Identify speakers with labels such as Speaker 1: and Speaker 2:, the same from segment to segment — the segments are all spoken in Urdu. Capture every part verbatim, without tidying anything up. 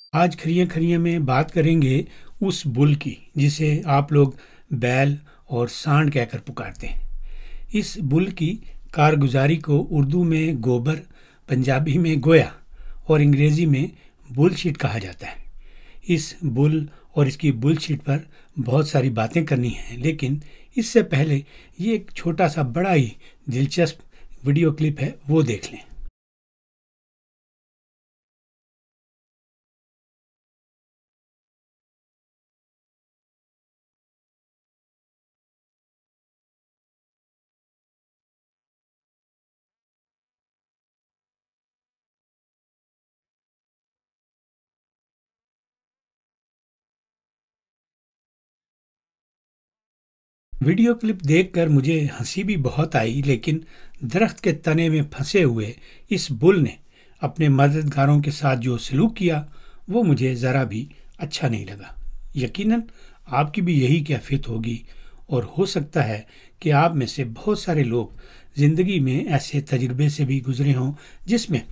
Speaker 1: آج کھریے کھریے میں بات کریں گے اس بل کی جسے آپ لوگ بیل اور سانڈ کہہ کر پکارتے ہیں۔ اس بل کی کارگزاری کو اردو میں گوبر، پنجابی میں گویا اور انگریزی میں بل شیٹ کہا جاتا ہے۔ اس بل اور اس کی بل شیٹ پر بہت ساری باتیں کرنی ہیں، لیکن اس سے پہلے یہ ایک چھوٹا سا بڑا ہی دلچسپ ویڈیو کلپ ہے، وہ دیکھ لیں۔ ویڈیو کلپ دیکھ کر مجھے ہنسی بھی بہت آئی، لیکن درخت کے تنے میں پھنسے ہوئے اس بل نے اپنے مددگاروں کے ساتھ جو سلوک کیا وہ مجھے ذرا بھی اچھا نہیں لگا۔ یقیناً آپ کی بھی یہی کیفیت ہوگی، اور ہو سکتا ہے کہ آپ میں سے بہت سارے لوگ زندگی میں ایسے تجربے سے بھی گزرے ہوں جس میں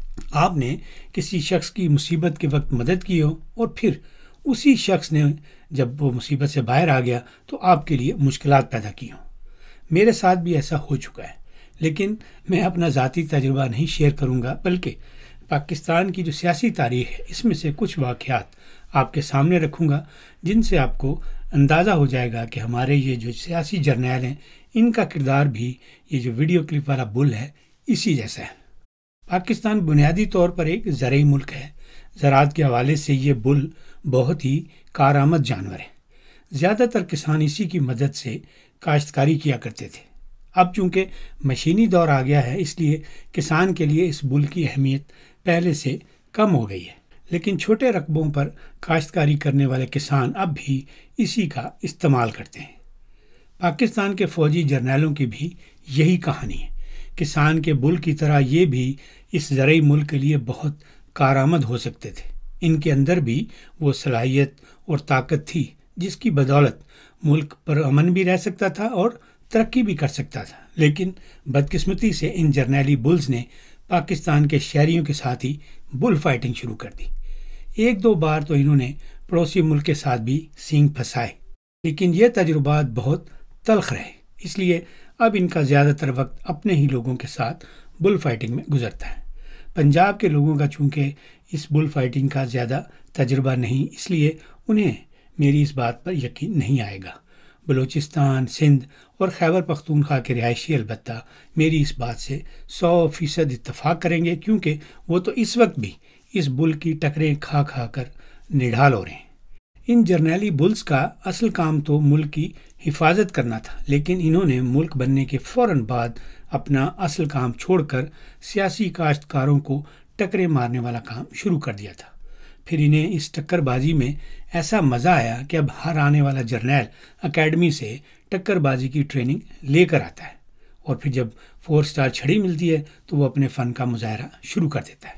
Speaker 1: آپ نے کسی شخص کی مصیبت کے وقت مدد کی ہو، اور پھر اسی شخص نے جب وہ مصیبت سے باہر آ گیا تو آپ کے لیے مشکلات پیدا کی ہوں۔ میرے ساتھ بھی ایسا ہو چکا ہے، لیکن میں اپنا ذاتی تجربہ نہیں شیئر کروں گا، بلکہ پاکستان کی جو سیاسی تاریخ ہے اس میں سے کچھ واقعات آپ کے سامنے رکھوں گا، جن سے آپ کو اندازہ ہو جائے گا کہ ہمارے یہ جو سیاسی جرنیل ہیں ان کا کردار بھی یہ جو ویڈیو کلپ والا بل ہے اسی جیسا ہے۔ پاکستان بنیادی طور پر ایک زرعی ملک ہے۔ زراعت کے حوالے سے یہ بل بہت ہی کارآمد جانور ہے۔ زیادہ تر کسان اسی کی مدد سے کاشتکاری کیا کرتے تھے۔ اب چونکہ مشینی دور آ گیا ہے، اس لیے کسان کے لیے اس بل کی اہمیت پہلے سے کم ہو گئی ہے، لیکن چھوٹے رقبوں پر کاشتکاری کرنے والے کسان اب بھی اسی کا استعمال کرتے ہیں۔ پاکستان کے فوجی جرنیلوں کی بھی یہی کہانی ہے۔ کسان کے بل کی طرح یہ بھی اس زرعی ملک کے لیے بہت کارآمد ہو سکتے تھے۔ ان کے اندر بھی وہ صلاحیت اور طاقت تھی جس کی بدولت ملک پر امن بھی رہ سکتا تھا اور ترقی بھی کر سکتا تھا، لیکن بدقسمتی سے ان جرنیلی بلز نے پاکستان کے شہریوں کے ساتھ ہی بل فائٹنگ شروع کر دی۔ ایک دو بار تو انہوں نے پڑوسی ملک کے ساتھ بھی سینگ پھنسائے، لیکن یہ تجربات بہت تلخ رہے، اس لیے اب ان کا زیادہ تر وقت اپنے ہی لوگوں کے ساتھ بل فائٹنگ میں گزرتا ہے۔ پنجاب کے لوگوں کا چونکہ اس بل فائٹنگ کا زیادہ تجربہ نہیں، اس لیے انہیں میری اس بات پر یقین نہیں آئے گا۔ بلوچستان، سندھ اور خیبر پختونخوا کے رہائشی البتہ میری اس بات سے سو فیصد اتفاق کریں گے، کیونکہ وہ تو اس وقت بھی اس بل کی ٹکریں کھا کھا کر نڈھال ہو رہے ہیں۔ ان جرنیلی بلز کا اصل کام تو ملک کی حفاظت کرنا تھا، لیکن انہوں نے ملک بننے کے فوراً بعد اپنا اصل کام چھوڑ کر سیاسی کاشتکاروں کو ٹکریں مارنے والا کام شروع کر دیا تھا۔ پھر انہیں اس ٹکر بازی میں ایسا مزہ آیا کہ اب ہر آنے والا جرنیل اکیڈمی سے ٹکر بازی کی ٹریننگ لے کر آتا ہے، اور پھر جب فور سٹار چھڑی ملتی ہے تو وہ اپنے فن کا مظاہرہ شروع کر دیتا ہے۔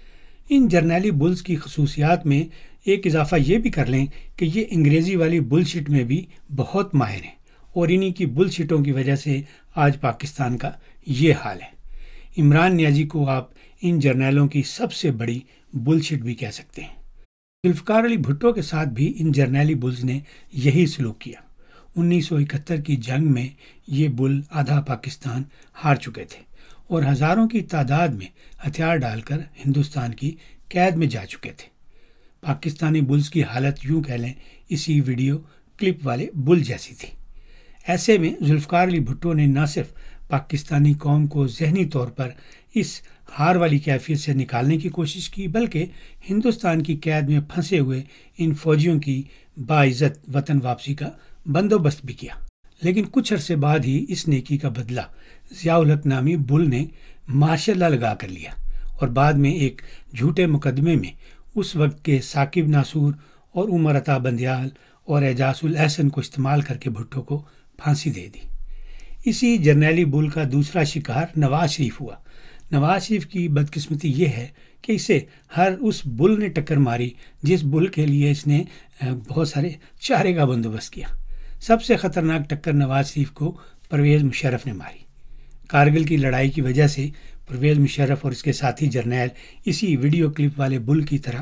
Speaker 1: ان جرنیلی بلز کی خصوصیات میں ایک اضافہ یہ بھی کر لیں کہ یہ انگریزی والی بل شیٹ میں بھی بہت ماہر ہیں، اور انہی کی بل شیٹوں کی وجہ سے آج پاکستان کا یہ حال ہے۔ عمران نیازی کو آپ ان جرنیلوں کی سب سے بڑی بل شیٹ بھی کہہ سکتے ہیں۔ ذوالفقار علی بھٹو کے ساتھ بھی ان جرنیلی بلز نے یہی سلوک کیا۔ انیس سو اکہتر کی جنگ میں یہ بل آدھا پاکستان ہار چکے تھے اور ہزاروں کی تعداد میں ہتھیار ڈال کر ہندوستان کی قید میں جا چکے تھے۔ پاکستانی بلز کی حالت یوں کہہ لیں اسی ویڈیو کلپ والے بل جیسی تھی۔ ایسے میں ذوالفقار علی بھٹو نے نہ صرف پاکستانی قوم کو ذہنی طور پر اس ہار والی کیفیت سے نکالنے کی کوشش کی، بلکہ ہندوستان کی قید میں پھنسے ہوئے ان فوجیوں کی باعزت وطن واپسی کا بندوبست بھی کیا۔ لیکن کچھ عرصے بعد ہی اس نیکی کا بدلہ ضیاء الحق نامی بل نے ماشاء اللہ لگا کر لیا، اور بعد میں ایک جھوٹے مقدمے میں اس وقت کے ثاقب ناصور اور عمر عطا بندیال اور اعجاز الاحسن کو استعمال کر کے بھٹو کو پھانسی دے دی۔ اسی جرنیلی بل کا دوسرا شکار نواز شریف ہوا۔ نواز شریف کی بدقسمتی یہ ہے کہ اسے ہر اس بل نے ٹکر ماری جس بل کے لیے اس نے بہت سارے چارے کا بندوبست کیا۔ سب سے خطرناک ٹکر نواز شریف کو پرویز مشرف نے ماری۔ کارگل کی لڑائی کی وجہ سے پرویز مشرف اور اس کے ساتھی جرنیل اسی ویڈیو کلپ والے بل کی طرح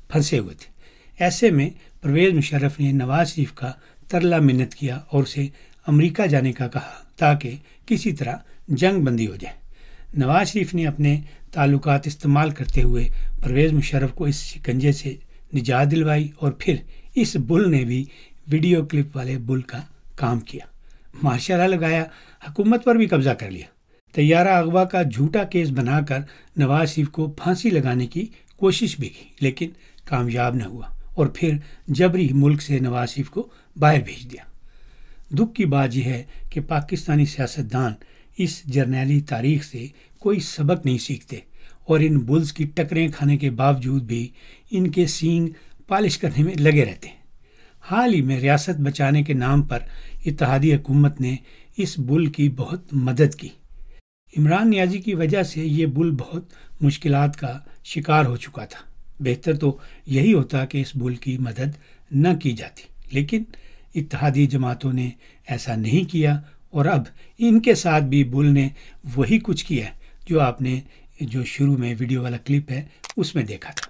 Speaker 1: پھنسے ہوئے تھے۔ ایسے میں پرویز مشرف نے نواز شریف کا ترلا منت کیا اور اسے امریکہ جانے کا کہا تاکہ کسی طرح جنگ بندی ہو جائے۔ نواز شریف نے اپنے تعلقات استعمال کرتے ہوئے پرویز مشرف کو اس شکنجے سے نجات دلوائی اور پھر اس بل نے بھی ویڈیو کلپ والے بل کا کام کیا، مارشل لا لگایا، حکومت پر بھی قبضہ کر لیا۔ طیارہ اغوا کا جھوٹا کیس بنا کر نواز شریف کو پھانسی لگانے کی کوشش بھی کی لیکن کامیاب نہ ہوا اور پھر جبری ملک سے نواز شریف کو باہر بھیج دیا۔ دکھ کی بات یہ ہے کہ پاکستانی سیاستدان اس جرنیلی تاریخ سے کوئی سبق نہیں سیکھتے اور ان بلز کی ٹکریں کھانے کے باوجود بھی ان کے سینگ پالش کرنے میں لگے رہتے ہیں۔ حال ہی میں ریاست بچانے کے نام پر اتحادی حکومت نے اس بل کی بہت مدد کی۔ عمران نیازی کی وجہ سے یہ بل بہت مشکلات کا شکار ہو چکا تھا۔ بہتر تو یہی ہوتا کہ اس بل کی مدد نہ کی جاتی، لیکن اتحادی جماعتوں نے ایسا نہیں کیا اور اب ان کے ساتھ بھی بل نے وہی کچھ کیا جو آپ نے جو شروع میں ویڈیو والا کلپ ہے اس میں دیکھا تھا۔